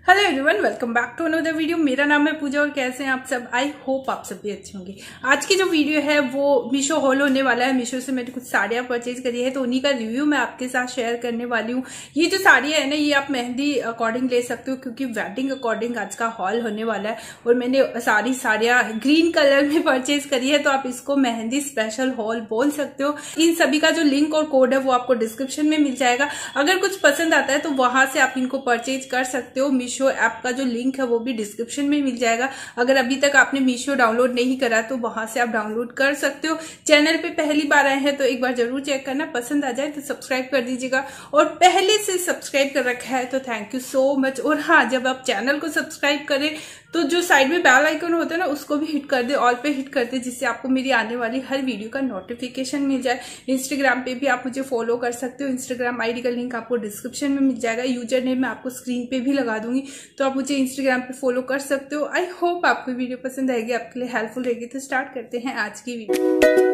Hello everyone, welcome back to another video. मेरा नाम है पूजा और कैसे हैं आप सब। आई होप आप सब भी अच्छे होंगे। आज की जो वीडियो है वो मीशो हॉल होने वाला है। मीशो से मैंने कुछ साड़ियां परचेज करी है तो उन्हीं का रिव्यू मैं आपके साथ शेयर करने वाली हूँ। ये जो साड़ियां है ना, ये आप मेहंदी अकॉर्डिंग ले सकते हो क्योंकि वेडिंग अकॉर्डिंग आज का हॉल होने वाला है। और मैंने सारी साड़ियां ग्रीन कलर में परचेज करी है तो आप इसको मेहंदी स्पेशल हॉल बोल सकते हो। इन सभी का जो लिंक और कोड है वो आपको डिस्क्रिप्शन में मिल जाएगा। अगर कुछ पसंद आता है तो वहां से आप इनको परचेज कर सकते हो। मीशो ऐप का जो लिंक है वो भी डिस्क्रिप्शन में मिल जाएगा। अगर अभी तक आपने मीशो डाउनलोड नहीं करा तो वहां से आप डाउनलोड कर सकते हो। चैनल पे पहली बार आए हैं तो एक बार जरूर चेक करना, पसंद आ जाए तो सब्सक्राइब कर दीजिएगा। और पहले से सब्सक्राइब कर रखा है तो थैंक यू सो मच। और हाँ, जब आप चैनल को सब्सक्राइब करें तो जो साइड में बेल आइकन होता है ना, उसको भी हिट कर दे, ऑल पे हिट कर दे, जिससे आपको मेरी आने वाली हर वीडियो का नोटिफिकेशन मिल जाए। इंस्टाग्राम पे भी आप मुझे फॉलो कर सकते हो। इंस्टाग्राम आईडी का लिंक आपको डिस्क्रिप्शन में मिल जाएगा। यूजर नेम मैं आपको स्क्रीन पे भी लगा दूंगी तो आप मुझे इंस्टाग्राम पे फॉलो कर सकते हो। आई होप आपको वीडियो पसंद आएगी, आपके लिए हेल्पफुल रहेगी। तो स्टार्ट करते हैं आज की वीडियो।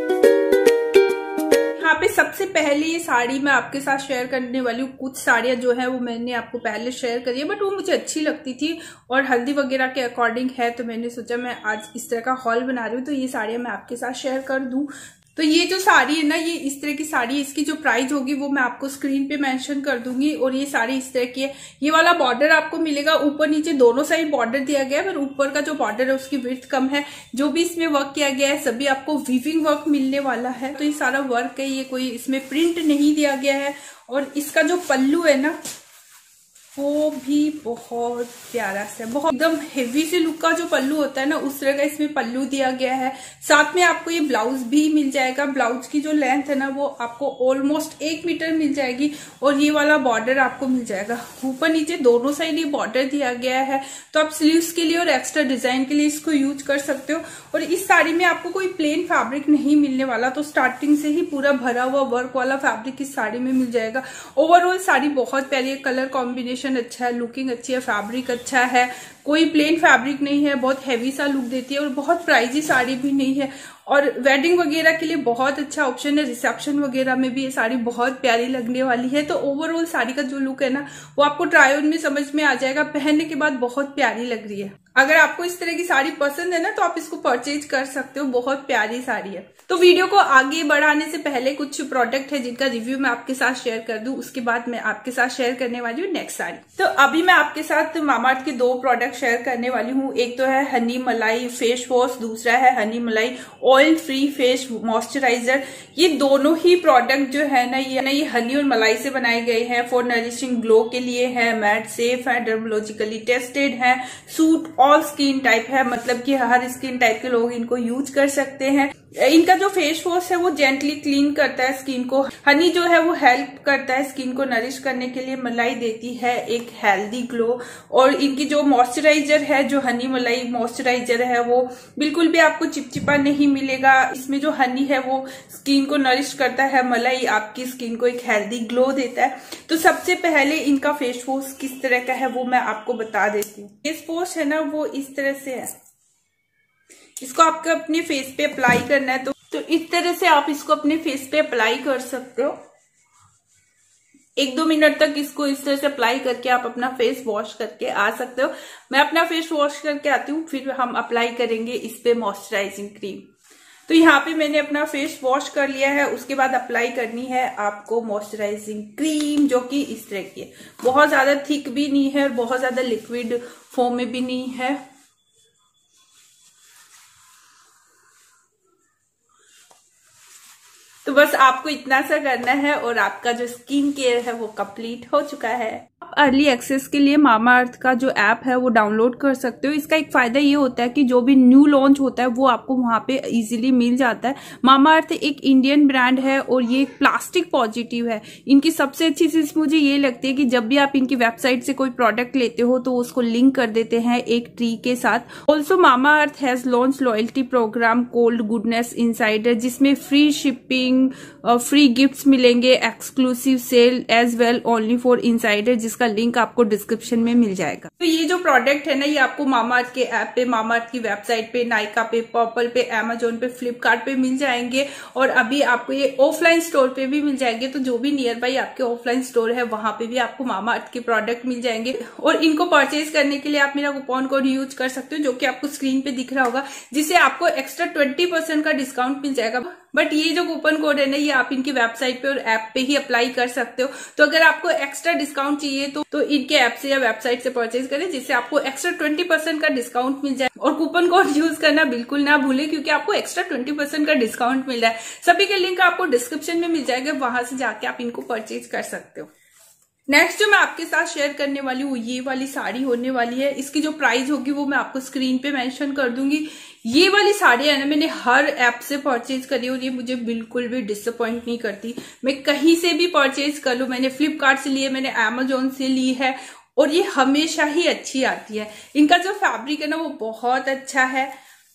यहाँ पे सबसे पहले ये साड़ी मैं आपके साथ शेयर करने वाली हूँ। कुछ साड़ियां जो है वो मैंने आपको पहले शेयर करी है बट वो मुझे अच्छी लगती थी और हल्दी वगैरह के अकॉर्डिंग है तो मैंने सोचा मैं आज इस तरह का हॉल बना रही हूँ तो ये साड़ियां मैं आपके साथ शेयर कर दूं। तो ये जो साड़ी है ना, ये इस तरह की साड़ी है। इसकी जो प्राइस होगी वो मैं आपको स्क्रीन पे मेंशन कर दूंगी। और ये साड़ी इस तरह की है। ये वाला बॉर्डर आपको मिलेगा, ऊपर नीचे दोनों साइड बॉर्डर दिया गया है पर ऊपर का जो बॉर्डर है उसकी विड्थ कम है। जो भी इसमें वर्क किया गया है सभी आपको वीविंग वर्क मिलने वाला है। तो ये सारा वर्क है, ये कोई इसमें प्रिंट नहीं दिया गया है। और इसका जो पल्लू है ना वो भी बहुत प्यारा सा, बहुत एकदम हेवी से लुक का जो पल्लू होता है ना उस तरह का इसमें पल्लू दिया गया है। साथ में आपको ये ब्लाउज भी मिल जाएगा। ब्लाउज की जो लेंथ है ना वो आपको ऑलमोस्ट 1 मीटर मिल जाएगी। और ये वाला बॉर्डर आपको मिल जाएगा, ऊपर नीचे दोनों साइड ये बॉर्डर दिया गया है। तो आप स्लीव्स के लिए और एक्स्ट्रा डिजाइन के लिए इसको यूज कर सकते हो। और इस साड़ी में आपको कोई प्लेन फैब्रिक नहीं मिलने वाला, तो स्टार्टिंग से ही पूरा भरा हुआ वर्क वाला फैब्रिक इस साड़ी में मिल जाएगा। ओवरऑल साड़ी बहुत प्यारी है, कलर कॉम्बिनेशन अच्छा है, लुकिंग अच्छी है, फैब्रिक अच्छा है, कोई प्लेन फैब्रिक नहीं है, बहुत हैवी सा लुक देती है और बहुत प्राइजी साड़ी भी नहीं है। और वेडिंग वगैरह के लिए बहुत अच्छा ऑप्शन है। रिसेप्शन वगैरह में भी ये साड़ी बहुत प्यारी लगने वाली है। तो ओवरऑल साड़ी का जो लुक है ना वो आपको ट्राई ऑन में समझ में आ जाएगा, पहनने के बाद बहुत प्यारी लग रही है। अगर आपको इस तरह की साड़ी पसंद है ना तो आप इसको परचेज कर सकते हो, बहुत प्यारी साड़ी है। तो वीडियो को आगे बढ़ाने से पहले कुछ प्रोडक्ट है जिनका रिव्यू मैं आपके साथ शेयर कर दूं, उसके बाद मैं आपके साथ शेयर करने वाली हूँ नेक्स्ट साड़ी। तो अभी मैं आपके साथ मामाअर्थ के 2 प्रोडक्ट शेयर करने वाली हूँ। एक तो है हनी मलाई फेस वॉश, दूसरा है हनी मलाई ऑयल फ्री फेस मॉइस्चराइजर। ये दोनों ही प्रोडक्ट जो है ना ये हनी और मलाई से बनाए गए हैं। फॉर नरिशिंग ग्लो के लिए है, मैट सेफ है, डर्मोलॉजिकली टेस्टेड है, सूट ऑल स्किन टाइप है, मतलब कि हर स्किन टाइप के लोग इनको यूज कर सकते हैं। इनका जो फेस वॉश है वो जेंटली क्लीन करता है स्किन को। हनी जो है वो हेल्प करता है स्किन को नरिश करने के लिए। मलाई देती है एक हेल्दी ग्लो। और इनकी जो मॉइस्चराइजर है, जो हनी मलाई मॉइस्चराइजर है, वो बिल्कुल भी आपको चिपचिपा नहीं मिलेगा। इसमें जो हनी है वो स्किन को नरिश करता है, मलाई आपकी स्किन को एक हेल्दी ग्लो देता है। तो सबसे पहले इनका फेस वॉश किस तरह का है वो मैं आपको बता देती हूँ। फेस वॉश है ना वो इस तरह से है, इसको आपको अपने फेस पे अप्लाई करना है। तो इस तरह से आप इसको अपने फेस पे अप्लाई कर सकते हो। 1-2 मिनट तक इसको इस तरह से अप्लाई करके आप अपना फेस वॉश करके आ सकते हो। मैं अपना फेस वॉश करके आती हूँ, फिर हम अप्लाई करेंगे इस पे मॉइस्चराइजिंग क्रीम। तो यहाँ पे मैंने अपना फेस वॉश कर लिया है। उसके बाद अप्लाई करनी है आपको मॉइस्चराइजिंग क्रीम, जो कि इस तरह की है। बहुत ज्यादा थिक भी नहीं है और बहुत ज्यादा लिक्विड फॉर्म में भी नहीं है। तो बस आपको इतना सा करना है और आपका जो स्किन केयर है वो कंप्लीट हो चुका है। आप अर्ली एक्सेस के लिए मामाअर्थ का जो ऐप है वो डाउनलोड कर सकते हो। इसका एक फायदा ये होता है कि जो भी न्यू लॉन्च होता है वो आपको वहां पे इजीली मिल जाता है। मामाअर्थ एक इंडियन ब्रांड है और ये प्लास्टिक पॉजिटिव है। इनकी सबसे अच्छी चीज मुझे ये लगती है कि जब भी आप इनकी वेबसाइट से कोई प्रोडक्ट लेते हो तो उसको लिंक कर देते हैं एक ट्री के साथ। Also Mamaearth has launch loyalty program called goodness insider, जिसमें फ्री शिपिंग, फ्री गिफ्ट्स मिलेंगे, exclusive sale as well only for insider, जिसका जिसका लिंक आपको डिस्क्रिप्शन में मिल जाएगा। तो ये जो प्रोडक्ट है ना, ये आपको मामाअर्थ के ऐप पे, मामाअर्थ की वेबसाइट पे, नायका पे, पर्पल पे, अमेजोन पे, फ्लिपकार्ट पे मिल जाएंगे और अभी आपको ये ऑफलाइन स्टोर पे भी मिल जाएंगे। तो जो भी नियर बाई आपके ऑफलाइन स्टोर है वहां पे भी आपको मामाअर्थ के प्रोडक्ट मिल जाएंगे और इनको परचेज करने के लिए आप मेरा कूपन कोड यूज कर सकते हो, जो कि आपको स्क्रीन पे दिख रहा होगा, जिससे आपको एक्स्ट्रा 20% का डिस्काउंट मिल जाएगा। बट ये जो कूपन कोड है ना, ये आप इनकी वेबसाइट पे और ऐप पे ही अप्लाई कर सकते हो। तो अगर आपको एक्स्ट्रा डिस्काउंट चाहिए तो इनके ऐप से या वेबसाइट से परचेज करें, जिससे आपको एक्स्ट्रा 20% का डिस्काउंट मिल जाए। और कूपन कोड यूज करना बिल्कुल ना भूले, क्योंकि आपको एक्स्ट्रा 20% का डिस्काउंट मिल रहा है। सभी के लिंक आपको डिस्क्रिप्शन में मिल जाएगा, वहां से जाके आप इनको परचेज कर सकते हो। नेक्स्ट जो मैं आपके साथ शेयर करने वाली हूँ, ये वाली साड़ी होने वाली है। इसकी जो प्राइस होगी वो मैं आपको स्क्रीन पे मेंशन कर दूंगी। ये वाली साड़ी है ना, मैंने हर ऐप से परचेज करी और ये मुझे बिल्कुल भी डिसअपॉइंट नहीं करती। मैं कहीं से भी परचेज कर लूं, मैंने फ्लिपकार्ट से ली है, मैंने अमेजोन से ली है और ये हमेशा ही अच्छी आती है। इनका जो फैब्रिक है ना, वो बहुत अच्छा है।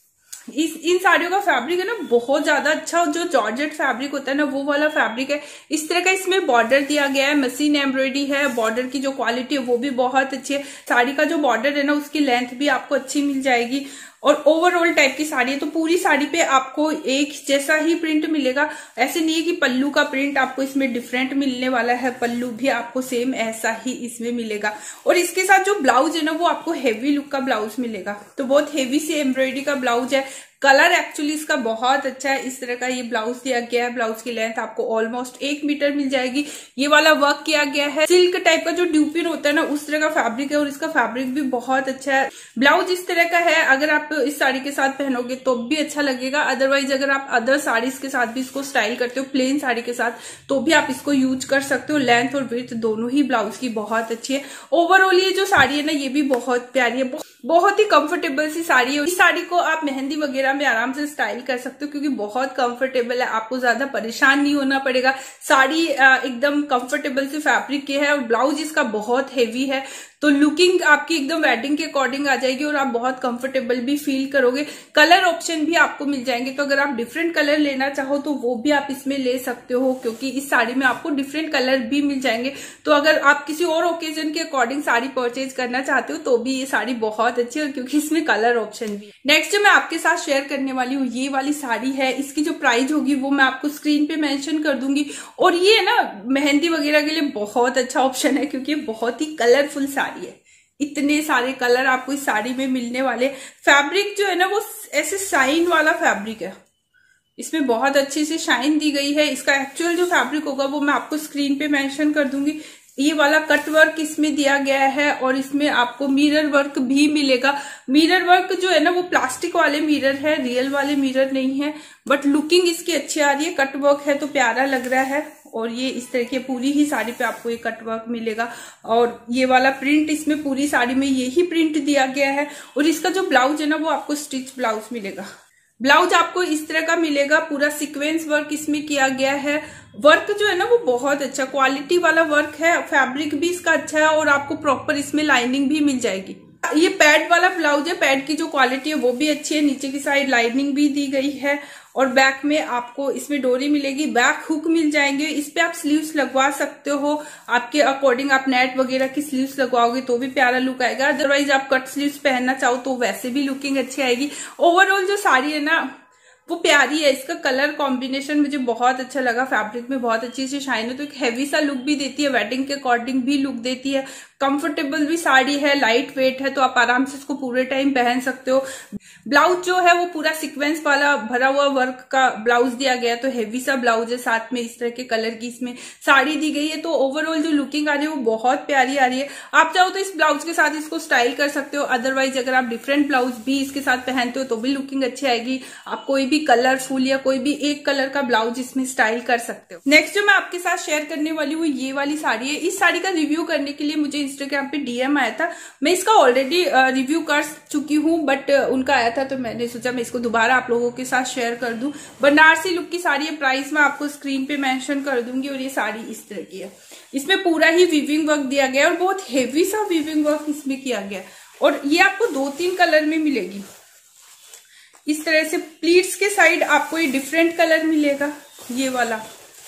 इन साड़ियों का फैब्रिक है ना बहुत ज्यादा अच्छा, और जो जॉर्जेट फैब्रिक होता है ना, वो वाला फैब्रिक है। इस तरह का इसमें बॉर्डर दिया गया है, मशीन एम्ब्रॉयडरी है। बॉर्डर की जो क्वालिटी है वो भी बहुत अच्छी है। साड़ी का जो बॉर्डर है ना, उसकी लेंथ भी आपको अच्छी मिल जाएगी और ओवरऑल टाइप की साड़ी है। तो पूरी साड़ी पे आपको एक जैसा ही प्रिंट मिलेगा। ऐसे नहीं है कि पल्लू का प्रिंट आपको इसमें डिफरेंट मिलने वाला है, पल्लू भी आपको सेम ऐसा ही इसमें मिलेगा। और इसके साथ जो ब्लाउज है ना, वो आपको हेवी लुक का ब्लाउज मिलेगा। तो बहुत हेवी सी एम्ब्रॉयडरी का ब्लाउज है। कलर एक्चुअली इसका बहुत अच्छा है। इस तरह का ये ब्लाउज दिया गया है। ब्लाउज की लेंथ आपको ऑलमोस्ट 1 मीटर मिल जाएगी। ये वाला वर्क किया गया है, सिल्क टाइप का जो ड्यूपिन होता है ना, उस तरह का फैब्रिक है और इसका फैब्रिक भी बहुत अच्छा है। ब्लाउज इस तरह का है, अगर आप इस साड़ी के साथ पहनोगे तो भी अच्छा लगेगा। अदरवाइज अगर आप अदर साड़ीज के साथ भी इसको स्टाइल करते हो, प्लेन साड़ी के साथ, तो भी आप इसको यूज कर सकते हो। लेंथ और विड्थ दोनों ही ब्लाउज की बहुत अच्छी है। ओवरऑल ये जो साड़ी है ना, ये भी बहुत प्यारी है, बहुत ही कंफर्टेबल सी साड़ी है। इस साड़ी को आप मेहंदी वगैरह में आराम से स्टाइल कर सकते हो, क्योंकि बहुत कंफर्टेबल है। आपको ज्यादा परेशान नहीं होना पड़ेगा। साड़ी एकदम कंफर्टेबल सी फैब्रिक की है और ब्लाउज इसका बहुत हेवी है। तो लुकिंग आपकी एकदम वेडिंग के अकॉर्डिंग आ जाएगी और आप बहुत कंफर्टेबल भी फील करोगे। कलर ऑप्शन भी आपको मिल जाएंगे, तो अगर आप डिफरेंट कलर लेना चाहो तो वो भी आप इसमें ले सकते हो, क्योंकि इस साड़ी में आपको डिफरेंट कलर भी मिल जाएंगे। तो अगर आप किसी और ओकेजन के अकॉर्डिंग साड़ी परचेज करना चाहते हो तो भी ये साड़ी बहुत अच्छी है, क्योंकि इसमें कलर ऑप्शन भी है। नेक्स्ट जो मैं आपके साथ शेयर करने वाली हूँ, ये वाली साड़ी है। इसकी जो प्राइस होगी वो मैं आपको स्क्रीन पे मेंशन कर दूंगी। और ये ना मेहंदी वगैरह के लिए बहुत अच्छा ऑप्शन है, क्योंकि बहुत ही कलरफुल साड़ी है। इतने सारे कलर आपको इस साड़ी में मिलने वाले। फैब्रिक जो है ना, वो ऐसे शाइन वाला फैब्रिक है। इसमें बहुत अच्छी सी शाइन दी गई है। इसका एक्चुअल जो फैब्रिक होगा वो मैं आपको स्क्रीन पे मेंशन कर दूंगी। ये वाला कट वर्क इसमें दिया गया है और इसमें आपको मिरर वर्क भी मिलेगा। मिरर वर्क जो है ना, वो प्लास्टिक वाले मिरर है, रियल वाले मिरर नहीं है। बट लुकिंग इसकी अच्छी आ रही है। कट वर्क है तो प्यारा लग रहा है। और ये इस तरह की पूरी ही साड़ी पे आपको ये कट वर्क मिलेगा और ये वाला प्रिंट इसमें पूरी साड़ी में यही प्रिंट दिया गया है। और इसका जो ब्लाउज है ना, वो आपको स्टिच ब्लाउज मिलेगा। ब्लाउज आपको इस तरह का मिलेगा, पूरा सीक्वेंस वर्क इसमें किया गया है। वर्क जो है ना, वो बहुत अच्छा क्वालिटी वाला वर्क है। फैब्रिक भी इसका अच्छा है और आपको प्रॉपर इसमें लाइनिंग भी मिल जाएगी। ये पैड वाला ब्लाउज है। पैड की जो क्वालिटी है वो भी अच्छी है। नीचे की साइड लाइनिंग भी दी गई है और बैक में आपको इसमें डोरी मिलेगी, बैक हुक मिल जाएंगे। इस पे आप स्लीव्स लगवा सकते हो आपके अकॉर्डिंग। आप नेट वगैरह की स्लीव्स लगवाओगे तो भी प्यारा लुक आएगा। अदरवाइज आप कट स्लीव्स पहनना चाहो तो वैसे भी लुकिंग अच्छी आएगी। ओवरऑल जो साड़ी है ना, वो प्यारी है। इसका कलर कॉम्बिनेशन मुझे बहुत अच्छा लगा। फैब्रिक में बहुत अच्छी सी शाइन है, तो एक हैवी सा लुक भी देती है, वेडिंग के अकॉर्डिंग भी लुक देती है। कंफर्टेबल भी साड़ी है, लाइट वेट है, तो आप आराम से इसको पूरे टाइम पहन सकते हो। ब्लाउज जो है वो पूरा सीक्वेंस वाला भरा हुआ वर्क का ब्लाउज दिया गया, तो हेवी सा ब्लाउज है। साथ में इस तरह के कलर की इसमें साड़ी दी गई है। तो ओवरऑल जो लुकिंग आ रही है वो बहुत प्यारी आ रही है। आप चाहो तो इस ब्लाउज के साथ इसको स्टाइल कर सकते हो। अदरवाइज अगर आप डिफरेंट ब्लाउज भी इसके साथ पहनते हो तो भी लुकिंग अच्छी आएगी। आप कोई भी कलरफुल या कोई भी एक कलर का ब्लाउज इसमें स्टाइल कर सकते हो। नेक्स्ट जो मैं आपके साथ शेयर करने वाली हूँ, ये वाली साड़ी है। इस साड़ी का रिव्यू करने के लिए मुझे इंस्टाग्राम पे डीएम आया था। मैं इसका ऑलरेडी रिव्यू कर चुकी हूँ, बट उनका आया था तो मैंने सोचा मैं इसको दोबारा आप लोगों के साथ शेयर कर दूं। बनारसी लुक की साड़ी है। प्राइस मैं आपको स्क्रीन पे मेंशन कर दूंगी। और ये साड़ी इस तरह की है। इसमें पूरा ही वीविंग वर्क दिया गया है और बहुत हेवी सा वीविंग वर्क इसमें किया गया है। और ये आपको 2-3 कलर में मिलेगी। इस तरह से प्लीट्स के साइड आपको ये डिफरेंट कलर मिलेगा। ये वाला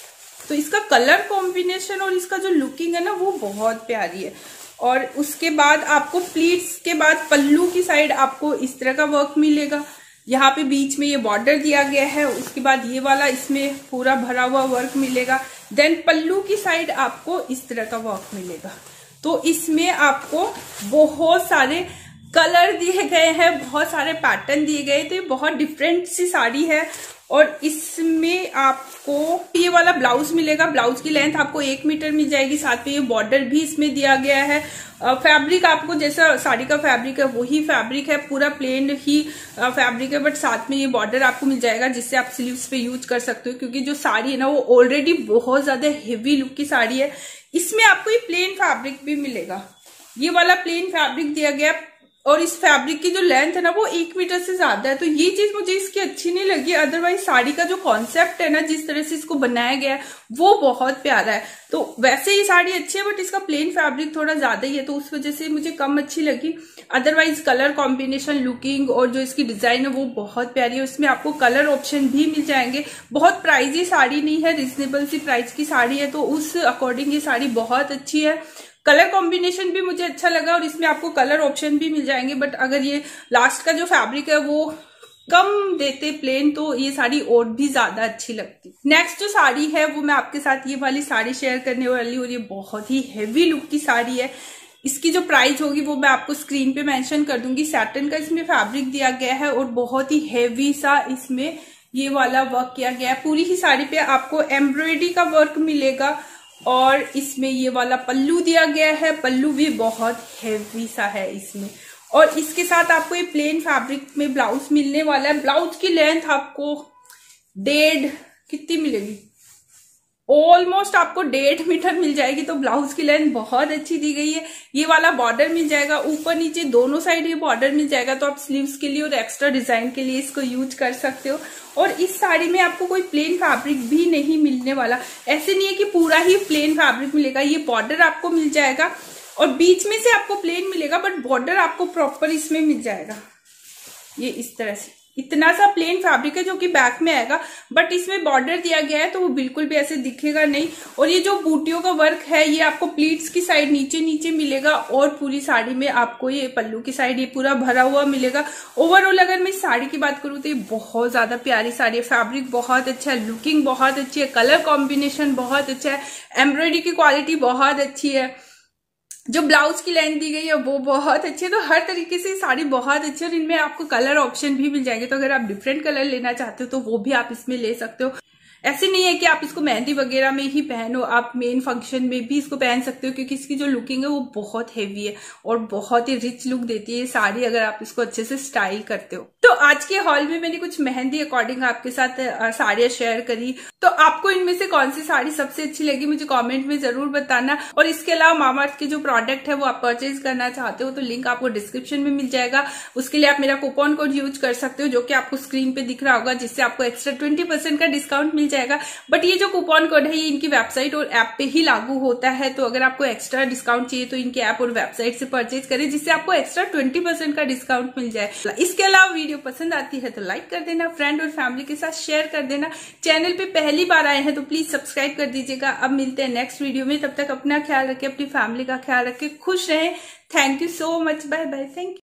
तो इसका कलर कॉम्बिनेशन और इसका जो लुकिंग है ना वो बहुत प्यारी है। और उसके बाद आपको प्लीट्स के बाद पल्लू की साइड आपको इस तरह का वर्क मिलेगा। यहाँ पे बीच में ये बॉर्डर दिया गया है, उसके बाद ये वाला इसमें पूरा भरा हुआ वर्क मिलेगा। देन पल्लू की साइड आपको इस तरह का वर्क मिलेगा। तो इसमें आपको बहुत सारे कलर दिए गए हैं, बहुत सारे पैटर्न दिए गए, तो ये बहुत डिफरेंट सी साड़ी है। और इसमें आपको ये वाला ब्लाउज मिलेगा। ब्लाउज की लेंथ आपको 1 मीटर मिल जाएगी। साथ में ये बॉर्डर भी इसमें दिया गया है। फैब्रिक आपको जैसा साड़ी का फैब्रिक है वही फैब्रिक है, पूरा प्लेन ही फैब्रिक है, बट साथ में ये बॉर्डर आपको मिल जाएगा जिससे आप स्लीव्स पे यूज कर सकते हो, क्योंकि जो साड़ी है ना वो ऑलरेडी बहुत ज्यादा हेवी लुक की साड़ी है। इसमें आपको ये प्लेन फैब्रिक भी मिलेगा, ये वाला प्लेन फैब्रिक दिया गया। और इस फैब्रिक की जो लेंथ है ना वो 1 मीटर से ज्यादा है, तो ये चीज मुझे इसकी अच्छी नहीं लगी। अदरवाइज साड़ी का जो कॉन्सेप्ट है ना, जिस तरह से इसको बनाया गया है वो बहुत प्यारा है। तो वैसे ये साड़ी अच्छी है, बट इसका प्लेन फैब्रिक थोड़ा ज्यादा ही है, तो उस वजह से मुझे कम अच्छी लगी। अदरवाइज कलर कॉम्बिनेशन, लुकिंग और जो इसकी डिजाइन है वो बहुत प्यारी है। इसमें आपको कलर ऑप्शन भी मिल जाएंगे। बहुत प्राइजी साड़ी नहीं है, रिजनेबल सी प्राइस की साड़ी है, तो उस अकॉर्डिंग ये साड़ी बहुत अच्छी है। कलर कॉम्बिनेशन भी मुझे अच्छा लगा और इसमें आपको कलर ऑप्शन भी मिल जाएंगे। बट अगर ये लास्ट का जो फैब्रिक है वो कम देते प्लेन, तो ये साड़ी और भी ज्यादा अच्छी लगती। नेक्स्ट जो साड़ी है वो मैं आपके साथ ये वाली साड़ी शेयर करने वाली, और ये बहुत ही हेवी लुक की साड़ी है। इसकी जो प्राइस होगी वो मैं आपको स्क्रीन पे मेंशन कर दूंगी। सैटिन का इसमें फैब्रिक दिया गया है और बहुत ही हेवी सा इसमें ये वाला वर्क किया गया है। पूरी ही साड़ी पे आपको एम्ब्रॉयडरी का वर्क मिलेगा और इसमें ये वाला पल्लू दिया गया है। पल्लू भी बहुत हेवी सा है इसमें, और इसके साथ आपको ये प्लेन फैब्रिक में ब्लाउज मिलने वाला है। ब्लाउज की लेंथ आपको 1.5 कितनी मिलेगी, ऑलमोस्ट आपको 1.5 मीटर मिल जाएगी। तो ब्लाउज की लेंथ बहुत अच्छी दी गई है। ये वाला बॉर्डर मिल जाएगा, ऊपर नीचे दोनों साइड ये बॉर्डर मिल जाएगा, तो आप स्लीव्स के लिए और एक्स्ट्रा डिजाइन के लिए इसको यूज कर सकते हो। और इस साड़ी में आपको कोई प्लेन फैब्रिक भी नहीं मिलने वाला, ऐसे नहीं है कि पूरा ही प्लेन फैब्रिक मिलेगा। ये बॉर्डर आपको मिल जाएगा और बीच में से आपको प्लेन मिलेगा, बट बॉर्डर आपको प्रॉपर इसमें मिल जाएगा। ये इस तरह से इतना सा प्लेन फैब्रिक है जो कि बैक में आएगा, बट इसमें बॉर्डर दिया गया है तो वो बिल्कुल भी ऐसे दिखेगा नहीं। और ये जो बूटियों का वर्क है ये आपको प्लीट्स की साइड नीचे नीचे मिलेगा, और पूरी साड़ी में आपको ये पल्लू की साइड ये पूरा भरा हुआ मिलेगा। ओवरऑल अगर मैं इस साड़ी की बात करूँ तो ये बहुत ज्यादा प्यारी साड़ी है। फैब्रिक बहुत अच्छा है, लुकिंग बहुत अच्छी है, कलर कॉम्बिनेशन बहुत अच्छा है, एम्ब्रॉयडरी की क्वालिटी बहुत अच्छी है, जो ब्लाउज की लेंथ दी गई है वो बहुत अच्छी है। तो हर तरीके से साड़ी बहुत अच्छी है और इनमें आपको कलर ऑप्शन भी मिल जाएंगे। तो अगर आप डिफरेंट कलर लेना चाहते हो तो वो भी आप इसमें ले सकते हो। ऐसे नहीं है कि आप इसको मेहंदी वगैरह में ही पहनो, आप मेन फंक्शन में भी इसको पहन सकते हो, क्योंकि इसकी जो लुकिंग है वो बहुत हेवी है और बहुत ही रिच लुक देती है ये साड़ी, अगर आप इसको अच्छे से स्टाइल करते हो। तो आज के हॉल में मैंने कुछ मेहंदी अकॉर्डिंग आपके साथ साड़ियां शेयर करी। तो आपको इनमें से कौन सी साड़ी सबसे अच्छी लगी मुझे कमेंट में जरूर बताना। और इसके अलावा मामाअर्थ के जो प्रोडक्ट है वो आप परचेज करना चाहते हो तो लिंक आपको डिस्क्रिप्शन में मिल जाएगा। उसके लिए आप मेरा कूपन कोड यूज कर सकते हो जो कि आपको स्क्रीन पे दिख रहा होगा, जिससे आपको एक्स्ट्रा 20% का डिस्काउंट मिल जाएगा। बट ये जो कूपन कोड है ये इनकी वेबसाइट और ऐप पे ही लागू होता है, तो अगर आपको एक्स्ट्रा डिस्काउंट चाहिए तो इनके ऐप और वेबसाइट से परचेज करें, जिससे आपको एक्स्ट्रा 20% का डिस्काउंट मिल जाए। इसके अलावा वीडियो पसंद आती है तो लाइक कर देना, फ्रेंड और फैमिली के साथ शेयर कर देना। चैनल पे पहली बार आए हैं तो प्लीज सब्सक्राइब कर दीजिएगा। अब मिलते हैं नेक्स्ट वीडियो में, तब तक अपना ख्याल रखें, अपनी फैमिली का ख्याल रखें, खुश रहें। Thank you so much, bye bye, thank you.